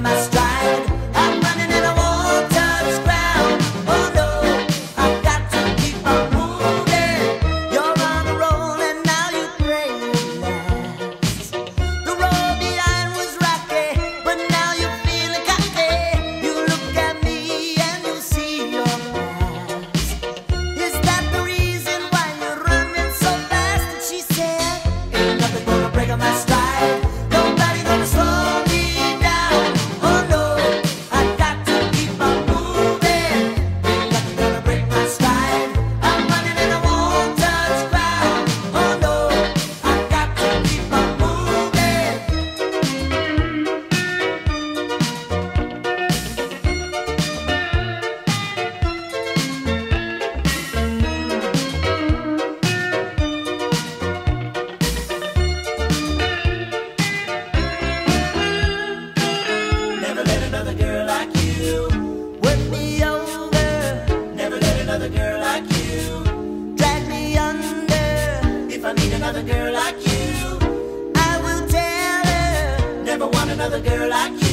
my stride. I'm running and I won't touch ground. Oh no, I've got to keep on moving. You're on a roll and now you pray relax. The road behind was rocky, but now you're feeling cocky. You look at me and you see your past. Is that the reason why you're running so fast? And she said, ain't nothing gonna break on my stride. Nobody gonna slow me down. Oh no, I got to keep on moving. Ain't nothing gonna break my stride. I'm running and I won't touch ground. Oh no, I got to keep on moving. Never let another girl like you work me over. Never let another girl like you drag me under. If I meet another girl like you, I will tell her. Never want another girl like you.